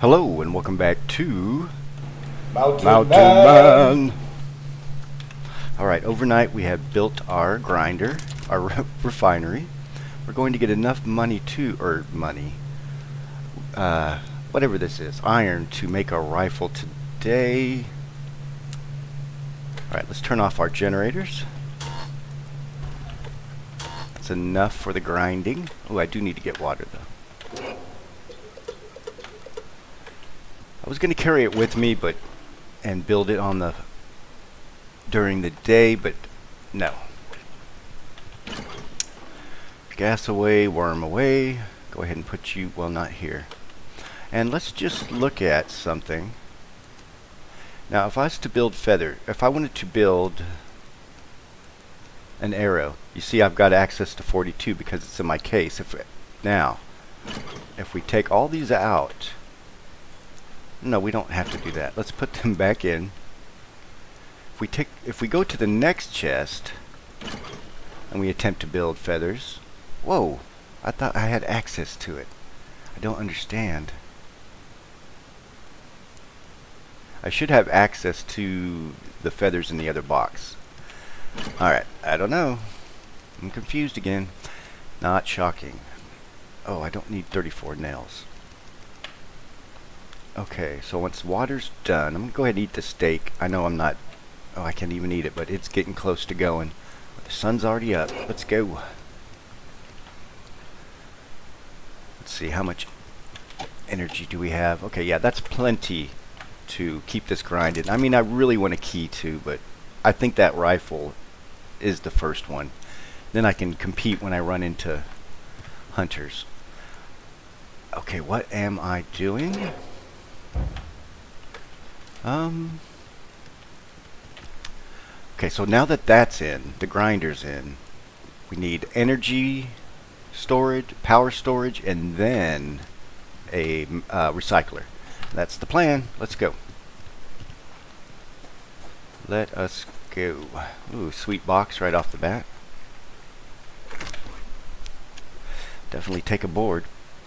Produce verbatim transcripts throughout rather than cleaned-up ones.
Hello and welcome back to Mountain, Mountain Man. Man. Alright, overnight we have built our grinder, our re refinery. We're going to get enough money to, or money, uh, whatever this is, iron to make a rifle today. Alright, let's turn off our generators. That's enough for the grinding. Oh, I do need to get water though. I was going to carry it with me, but and build it on the during the day, but no. Gas away, worm away. Go ahead and put you, well, not here. And let's just look at something. Now, if I was to build feather, if I wanted to build an arrow, you see I've got access to forty-two because it's in my case. If now, if we take all these out, no, we don't have to do that. Let's put them back in. If we take, if we go to the next chest and we attempt to build feathers, whoa! I thought I had access to it. I don't understand. I should have access to the feathers in the other box. Alright, I don't know. I'm confused again. Not shocking. Oh, I don't need thirty-four nails. Okay, so once water's done, I'm going to go ahead and eat the steak. I know I'm not, oh, I can't even eat it, but it's getting close to going. The sun's already up. Let's go. Let's see, how much energy do we have? Okay, yeah, that's plenty to keep this grinding. I mean, I really want a key too, but I think that rifle is the first one. Then I can compete when I run into hunters. Okay, what am I doing? Um. Okay, so now that that's in, the grinder's in, we need energy storage, power storage, and then a uh, recycler. That's the plan. Let's go. Let us go. Ooh, sweet box right off the bat. Definitely take a board.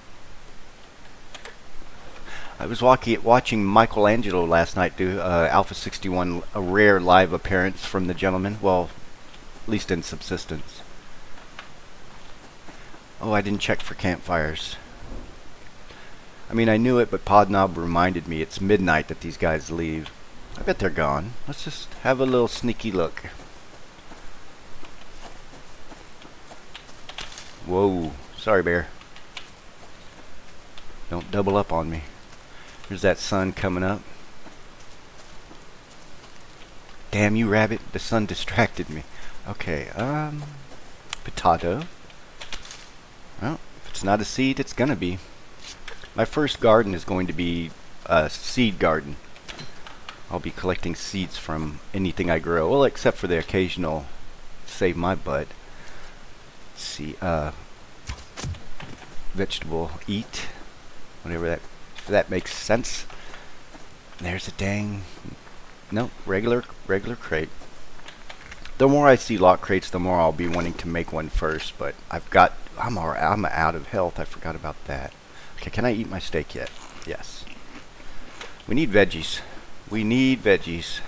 I was walking, watching Michelangelo last night do uh, Alpha sixty-one, a rare live appearance from the gentleman. Well, at least in Subsistence. Oh, I didn't check for campfires. I mean, I knew it, but Podnob reminded me it's midnight that these guys leave. I bet they're gone. Let's just have a little sneaky look. Whoa. Sorry, bear. Don't double up on me. There's that sun coming up. Damn you, rabbit. The sun distracted me. Okay, um... potato. Well, if it's not a seed, it's gonna be. My first garden is going to be a seed garden. I'll be collecting seeds from anything I grow. Well, except for the occasional save my butt. Let's see, uh... vegetable eat. Whatever that... that makes sense. There's a dang, no, regular regular crate. The more I see lock crates, the more I'll be wanting to make one first, but I've got, I'm, all, I'm out of health. I forgot about that. Okay, can I eat my steak yet? Yes. We need veggies. We need veggies.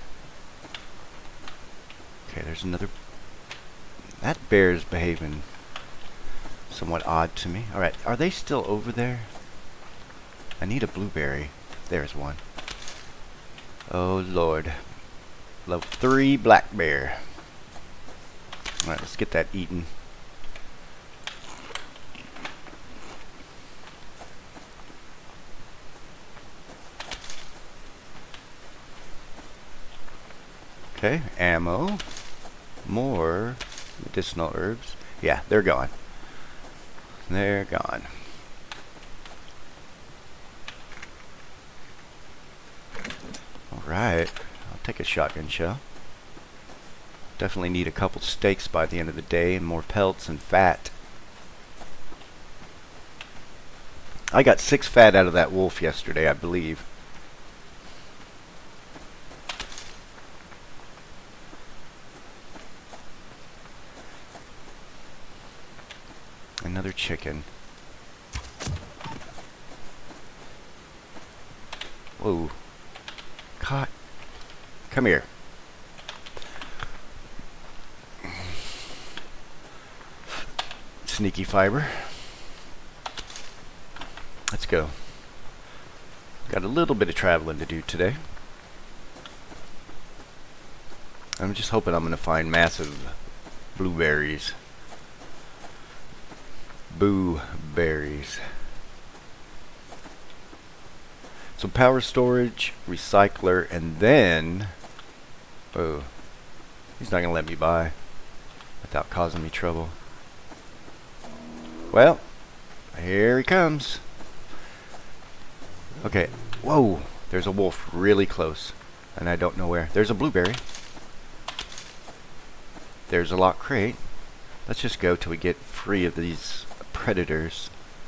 Okay, there's another. That bear is behaving somewhat odd to me. Alright, are they still over there? I need a blueberry. There's one. Oh Lord. Level three black bear. Alright, let's get that eaten. Okay, ammo. More medicinal herbs. Yeah, they're gone. They're gone. Alright, I'll take a shotgun shell. Definitely need a couple steaks by the end of the day, and more pelts and fat. I got six fat out of that wolf yesterday, I believe. Another chicken. Whoa. Caught. Come here. Sneaky fiber. Let's go. Got a little bit of traveling to do today. I'm just hoping I'm going to find massive blueberries. Boo berries. So power storage, recycler, and then... Oh, he's not going to let me buy without causing me trouble. Well, here he comes. Okay, whoa, there's a wolf really close, and I don't know where. There's a blueberry. There's a lock crate. Let's just go till we get free of these predators.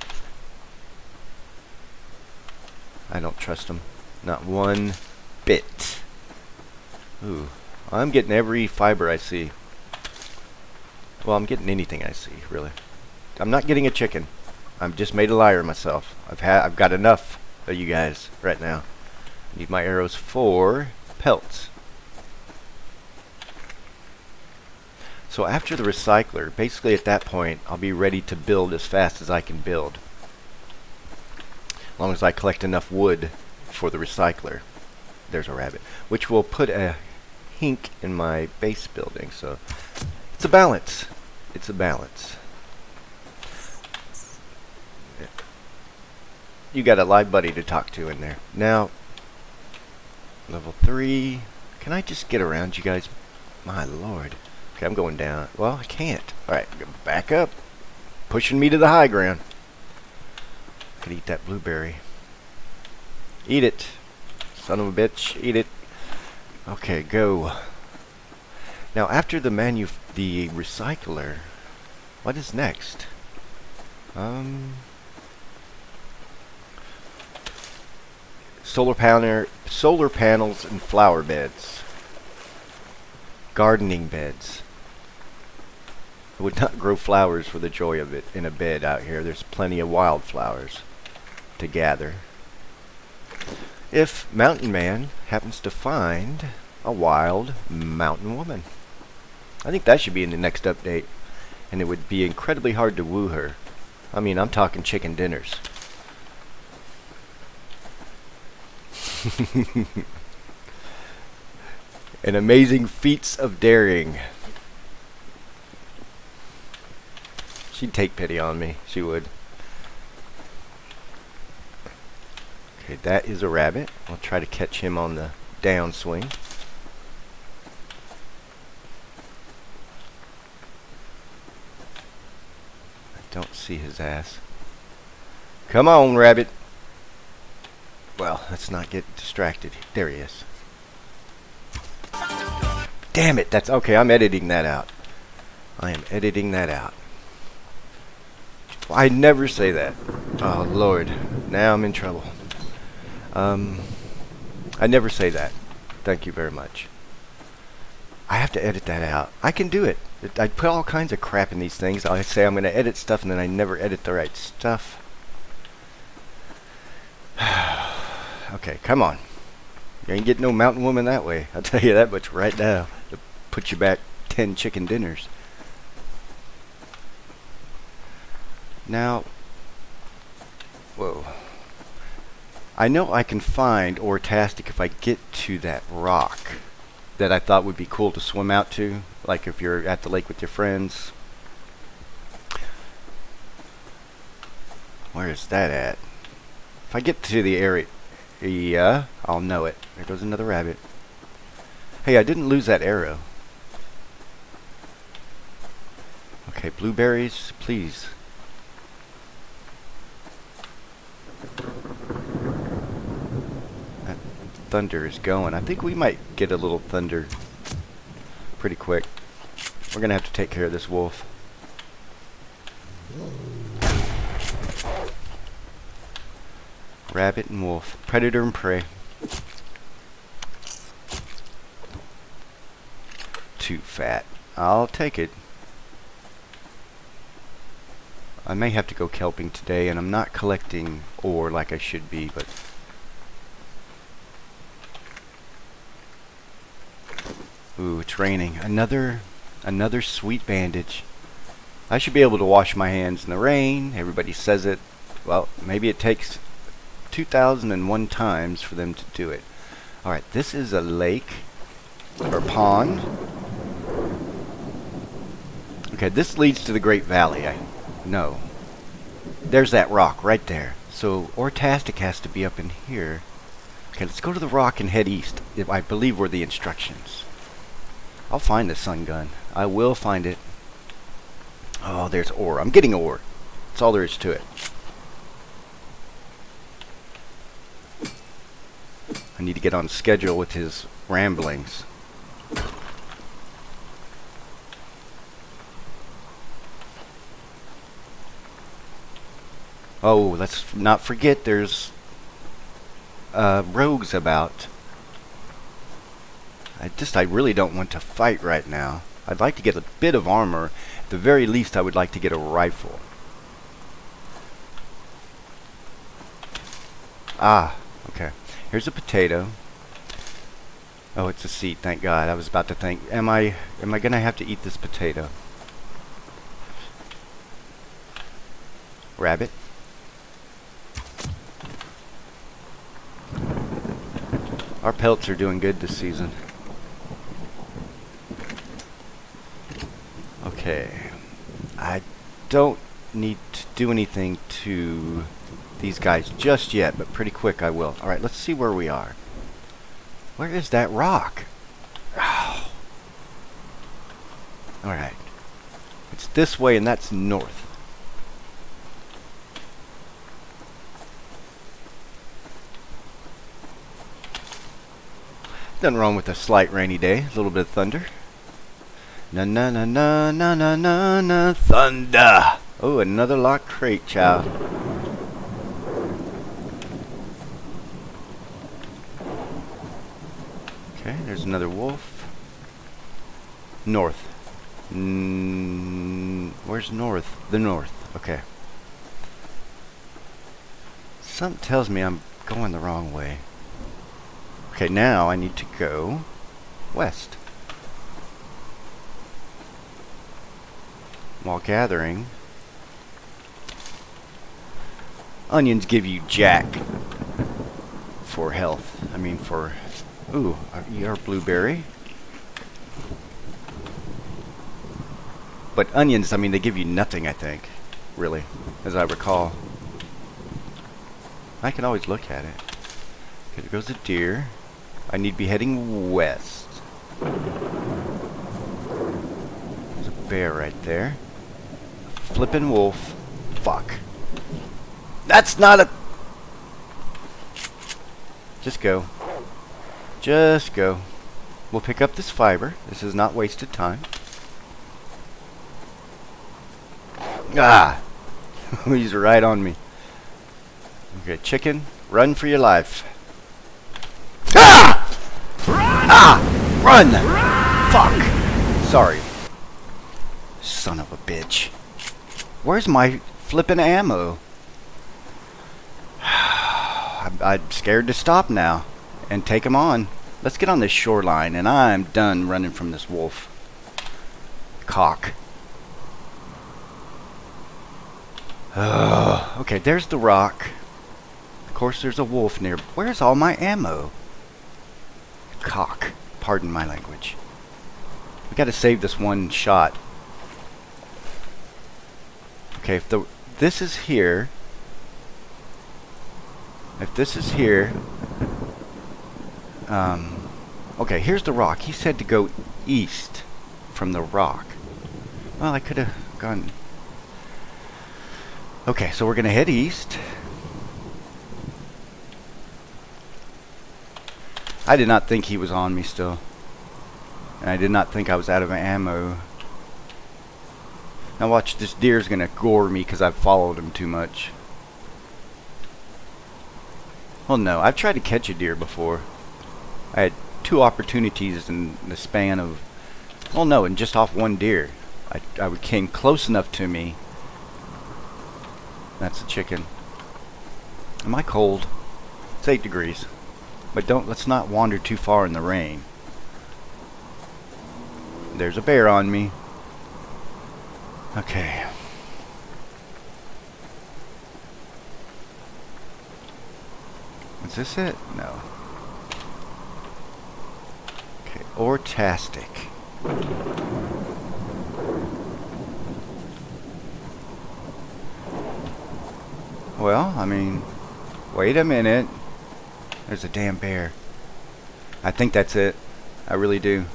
I don't trust them. Not one bit. Ooh, I'm getting every fiber I see. Well, I'm getting anything I see, really. I'm not getting a chicken. I've just made a liar of myself. I've had, I've got enough of you guys right now. I need my arrows for pelts. So after the recycler, basically at that point, I'll be ready to build as fast as I can build. As long as I collect enough wood for the recycler. There's a rabbit. Which will put a hink in my base building. So it's a balance. It's a balance. You got a live buddy to talk to in there. Now, level three. Can I just get around you guys? My lord. Okay, I'm going down. Well, I can't. Alright, back up. Pushing me to the high ground. I could eat that blueberry. Eat it. Son of a bitch. Eat it. Okay, go. Now, after the manu the recycler, what is next? Um... Solar panel, solar panels and flower beds. Gardening beds. I would not grow flowers for the joy of it in a bed out here. There's plenty of wildflowers to gather. If Mountain Man happens to find a wild mountain woman. I think that should be in the next update. And it would be incredibly hard to woo her. I mean, I'm talking chicken dinners. And amazing feats of daring. She'd take pity on me. She would. Okay, that is a rabbit. I'll try to catch him on the downswing. I don't see his ass. Come on, rabbit. Well, let's not get distracted. There he is. Damn it, that's okay, I'm editing that out. I am editing that out. I never say that. Oh, Lord. Now I'm in trouble. Um, I never say that. Thank you very much. I have to edit that out. I can do it. it I put all kinds of crap in these things. I say I'm going to edit stuff, and then I never edit the right stuff. Okay, come on. You ain't getting no mountain woman that way. I'll tell you that much right now. To put you back ten chicken dinners. Now, whoa. I know I can find Ore-tastic if I get to that rock that I thought would be cool to swim out to. Like if you're at the lake with your friends. Where is that at? If I get to the area... Yeah, I'll know it. There goes another rabbit. Hey, I didn't lose that arrow. Okay, blueberries, please. That thunder is going. I think we might get a little thunder pretty quick. We're gonna have to take care of this wolf. Rabbit and wolf. Predator and prey. Too fat. I'll take it. I may have to go kelping today, and I'm not collecting ore like I should be, but Ooh, it's raining. Another, another sweet bandage. I should be able to wash my hands in the rain. Everybody says it. Well, maybe it takes two thousand one times for them to do it. Alright, this is a lake. Or pond. Okay, this leads to the Great Valley. I know. There's that rock right there. So, Ortastic has to be up in here. Okay, let's go to the rock and head east. If I believe were the instructions. I'll find the sun gun. I will find it. Oh, there's ore. I'm getting ore. That's all there is to it. I need to get on schedule with his ramblings. Oh, let's not forget there's uh, rogues about. I just, I really don't want to fight right now. I'd like to get a bit of armor. At the very least, I would like to get a rifle. Ah, okay. Here's a potato. Oh, it's a seed, thank God. I was about to think, am I, am I gonna have to eat this potato? Rabbit. Our pelts are doing good this season. Okay. I don't need to do anything to these guys just yet, but pretty quick I will. Alright, let's see where we are. Where is that rock? Oh. Alright. It's this way and that's north. Nothing wrong with a slight rainy day. A little bit of thunder. Na na na na na na na na thunder. Oh, another locked crate, child. Okay, there's another wolf. North. Mm, where's north? The north. Okay. Something tells me I'm going the wrong way. Okay, now I need to go west. While gathering, onions give you jack for health. I mean for, ooh, your blueberry. But onions, I mean, they give you nothing, I think, really, as I recall. I can always look at it. Okay, there goes a deer. I need to be heading west. There's a bear right there. Flippin' wolf. Fuck. That's not a... Just go. Just go. We'll pick up this fiber. This is not wasted time. Ah! He's right on me. Okay, chicken. Run for your life. Ah! Ah! Run! Fuck! Sorry. Son of a bitch. Where's my flippin' ammo? I'm, I'm scared to stop now and take him on. Let's get on this shoreline, and I'm done running from this wolf. Cock. Uh, okay, there's the rock. Of course, there's a wolf near. Where's all my ammo? Cock. Pardon my language. We gotta save this one shot. Okay, if the this is here. If this is here. Um. Okay, here's the rock. He said to go east from the rock. Well, I could have gone. Okay, so we're gonna head east. I did not think he was on me still. And I did not think I was out of ammo. Now watch, this deer's gonna gore me because I've followed him too much. Well, no, I've tried to catch a deer before. I had two opportunities in the span of... Well, no, and just off one deer. I, I came close enough to me. That's a chicken. Am I cold? It's eight degrees. But don't, let's not wander too far in the rain. There's a bear on me. Okay. Is this it? No. Okay, Ortastic. Well, I mean, wait a minute. There's a damn bear. I think that's it. I really do.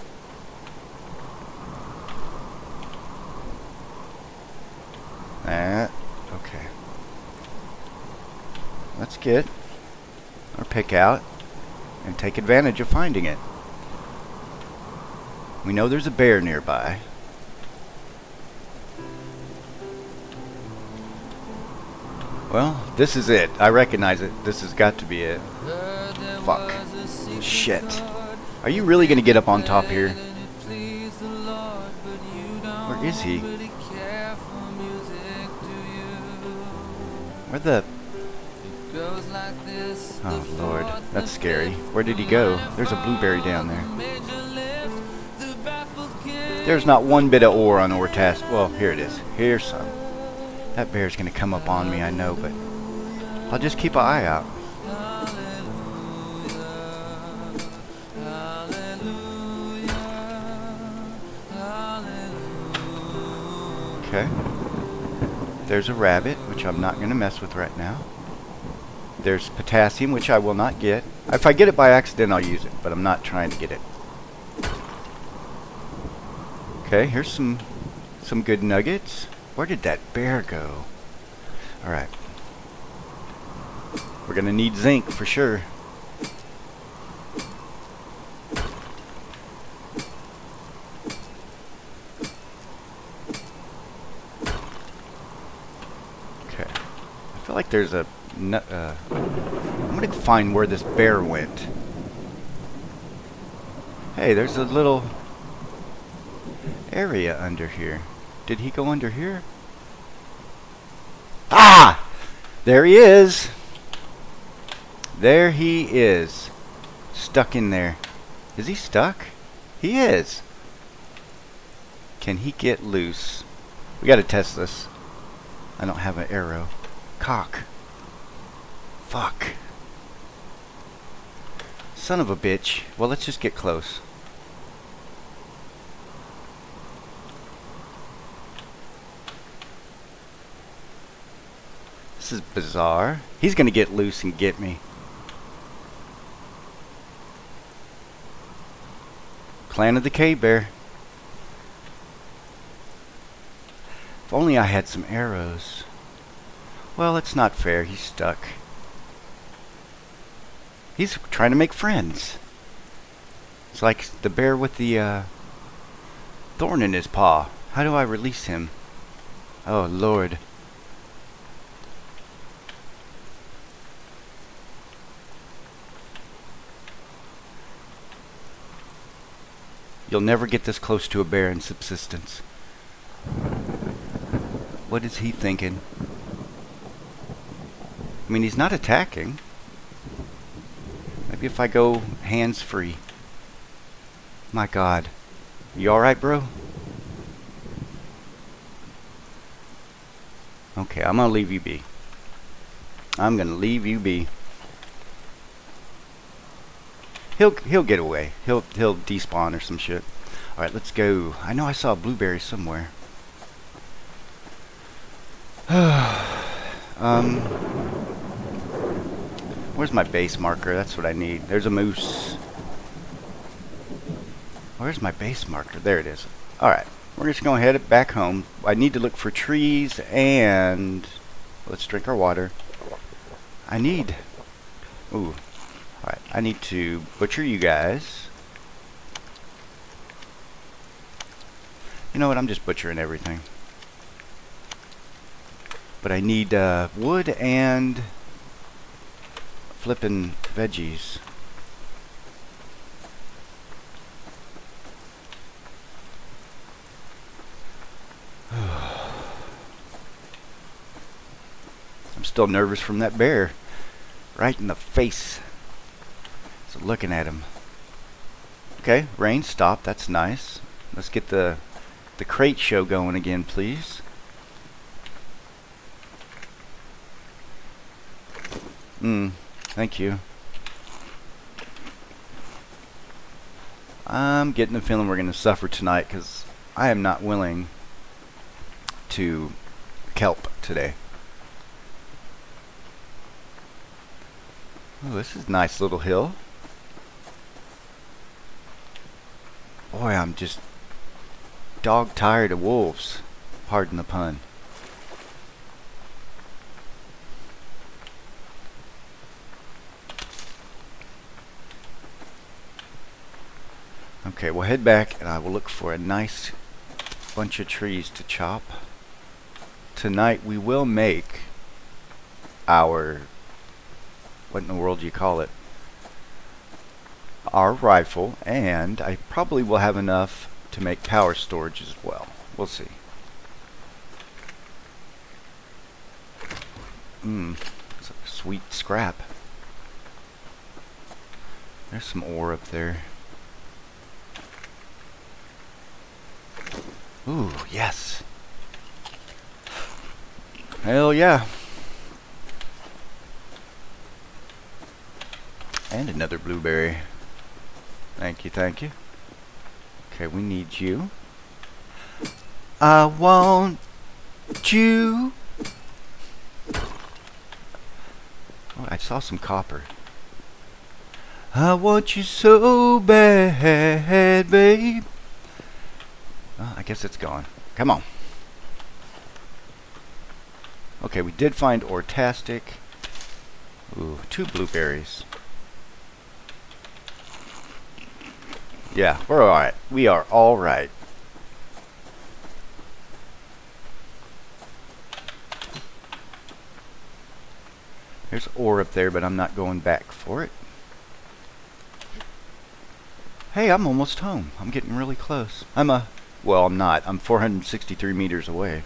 That. Okay. Let's get our pick out and take advantage of finding it. We know there's a bear nearby. Well, this is it. I recognize it. This has got to be it. Fuck. Shit. Are you really gonna get up on top here? Where is he? Where the... Oh, Lord. That's scary. Where did he go? There's a blueberry down there. There's not one bit of ore on Ortastic. Well, here it is. Here's some. That bear's gonna come up on me, I know, but I'll just keep an eye out. Okay. There's a rabbit, which I'm not gonna mess with right now. There's potassium, which I will not get. If I get it by accident, I'll use it, but I'm not trying to get it. Okay, here's some some good nuggets. Where did that bear go? Alright. We're gonna need zinc for sure. Okay. I feel like there's a... Uh, I'm gonna find where this bear went. Hey, there's a little area under here. Did he go under here? Ah! There he is. There he is. Stuck in there. Is he stuck? He is. Can he get loose? We gotta test this. I don't have an arrow. Cock. Fuck. Son of a bitch. Well, let's just get close. This is bizarre. He's gonna get loose and get me. Plan of the cave bear. If only I had some arrows. Well, it's not fair. He's stuck. He's trying to make friends. It's like the bear with the uh, thorn in his paw. How do I release him? Oh, Lord. You'll never get this close to a bear in Subsistence. What is he thinking? I mean, he's not attacking. Maybe if I go hands-free. My God. You alright, bro? Okay, I'm gonna leave you be. I'm gonna leave you be. He'll he'll get away. He'll he'll despawn or some shit. All right, let's go. I know I saw a blueberry somewhere. um, where's my base marker? That's what I need. There's a moose. Where's my base marker? There it is. All right, we're just gonna head back home. I need to look for trees and let's drink our water. I need. Ooh. Alright, I need to butcher you guys. You know what, I'm just butchering everything. But I need uh, wood and flippin' veggies. I'm still nervous from that bear. Right in the face. So looking at him. Okay, rain stopped. That's nice. Let's get the the crate show going again, please. Mm, thank you. I'm getting the feeling we're going to suffer tonight because I am not willing to kelp today. Oh, this is a nice little hill. Boy, I'm just dog tired of wolves. Pardon the pun. Okay, we'll head back and I will look for a nice bunch of trees to chop. Tonight we will make our, what in the world do you call it? Our rifle, and I probably will have enough to make power storage as well. We'll see. Mmm, it's a sweet scrap. There's some ore up there. Ooh, yes. Hell yeah. And another blueberry. Thank you, thank you. Okay, we need you. I want you. Oh, I saw some copper. I want you so bad, babe. Oh, I guess it's gone. Come on. Okay, we did find Ortastic. Ooh, two blueberries. Yeah, we're alright. We are alright. There's ore up there, but I'm not going back for it. Hey, I'm almost home. I'm getting really close. I'm a... Well, I'm not. I'm four hundred sixty-three meters away.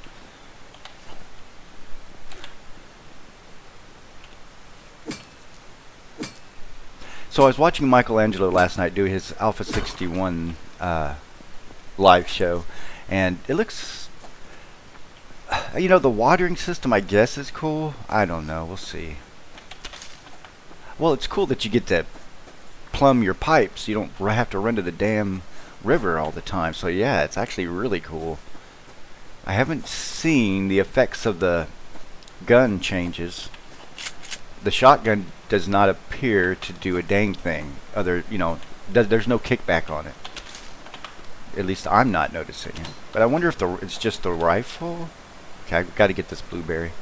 So I was watching Michelangelo last night do his Alpha sixty-one uh, live show, and it looks, you know, the watering system I guess is cool. I don't know. We'll see. Well, it's cool that you get to plumb your pipes. You don't have to run to the damn river all the time. So yeah, it's actually really cool. I haven't seen the effects of the gun changes. The shotgun does not appear to do a dang thing. Other, you know, does, there's no kickback on it. At least I'm not noticing it. But I wonder if the it's just the rifle. Okay, I've got to get this blueberry.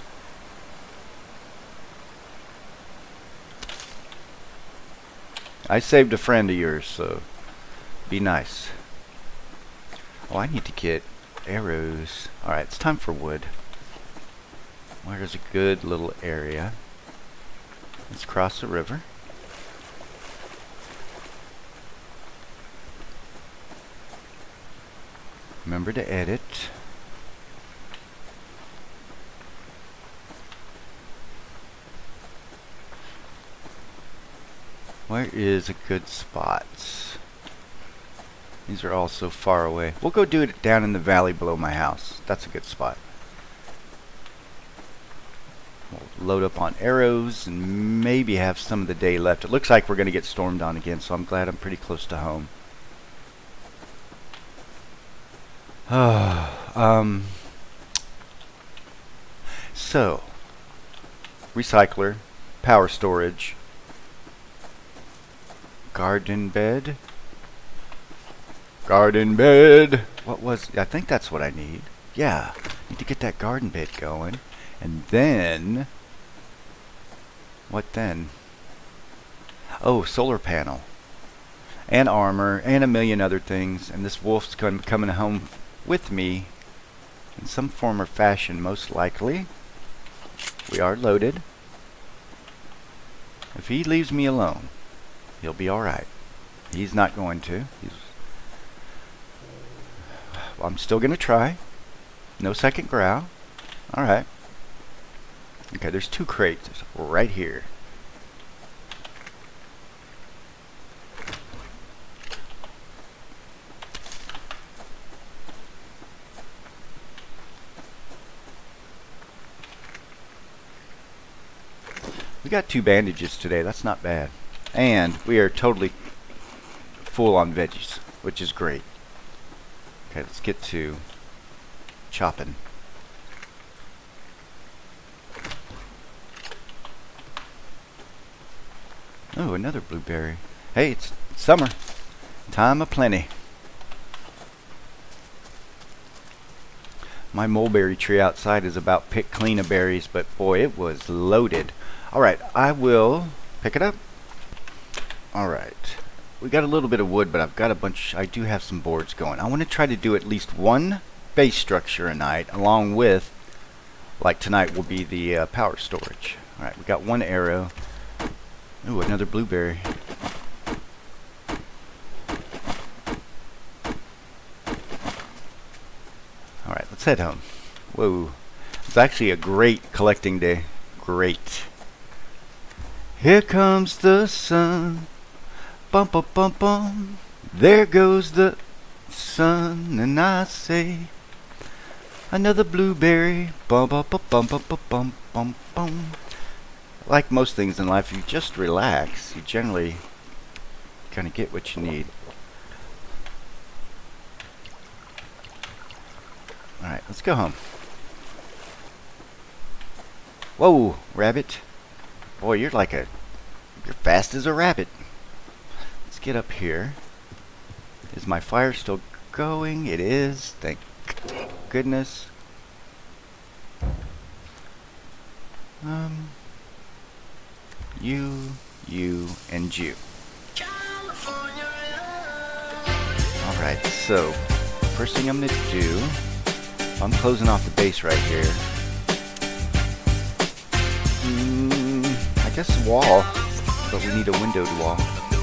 I saved a friend of yours, so be nice. Oh, I need to get arrows. Alright, it's time for wood. Where's a good little area? Let's cross the river. Remember to edit. Where is a good spot? These are all so far away. We'll go do it down in the valley below my house. That's a good spot. We'll load up on arrows and maybe have some of the day left. It looks like we're going to get stormed on again, so I'm glad I'm pretty close to home. um, so, recycler, power storage, garden bed, garden bed. What was, I think that's what I need. Yeah, need to get that garden bed going. And then, what then? Oh, solar panel. And armor, and a million other things. And this wolf's going coming home with me in some form or fashion, most likely. We are loaded. If he leaves me alone, he'll be alright. He's not going to. He's well, I'm still going to try. No second growl. Alright. Okay, there's two crates right here. We got two bandages today. That's not bad. And we are totally full on veggies, which is great. Okay, let's get to chopping. Oh, another blueberry. Hey, it's summer. Time of plenty. My mulberry tree outside is about picked clean of berries, but boy, it was loaded. Alright, I will pick it up. Alright. We got a little bit of wood, but I've got a bunch. I do have some boards going. I want to try to do at least one base structure a night, along with, like tonight will be the uh, power storage. Alright, we got one arrow. Ooh, another blueberry. Alright, let's head home. Whoa. It's actually a great collecting day. Great. Here comes the sun. Bum bum bum bum. There goes the sun, and I say another blueberry. Bum bum bum bum bum bum bum bum. Like most things in life, you just relax. You generally kind of get what you need. Alright, let's go home. Whoa, rabbit. Boy, you're like a... You're fast as a rabbit. Let's get up here. Is my fire still going? It is. Thank goodness. Um... You, you, and you. Alright, so first thing I'm going to do, I'm closing off the base right here. Mm, I guess a wall, but we need a windowed wall.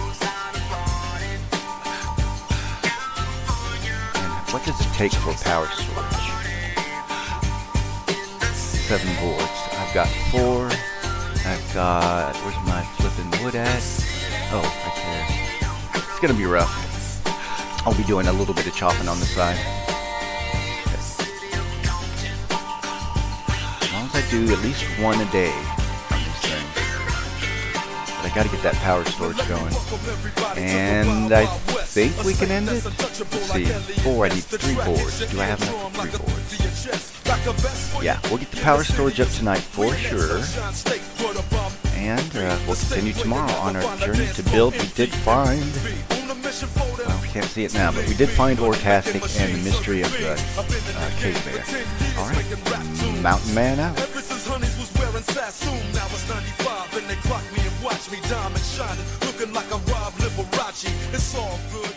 And what does it take for power storage? Seven boards. I've got four. I've got, where's my flipping wood at? Oh, right there. It's gonna be rough. I'll be doing a little bit of chopping on the side. Okay. As long as I do at least one a day on this thing. But I gotta get that power storage going. And I think we can end it? Let's see. Four, I need three boards. Do I have enough for three boards? Yeah, we'll get the power storage up tonight for sure. And uh, we'll continue tomorrow on our journey to build. We did find, well, we can't see it now, but we did find Ortastic and the mystery of the uh, cave there. Alright, Mountain Man out. Looking like a Rob Liberace. It's all good.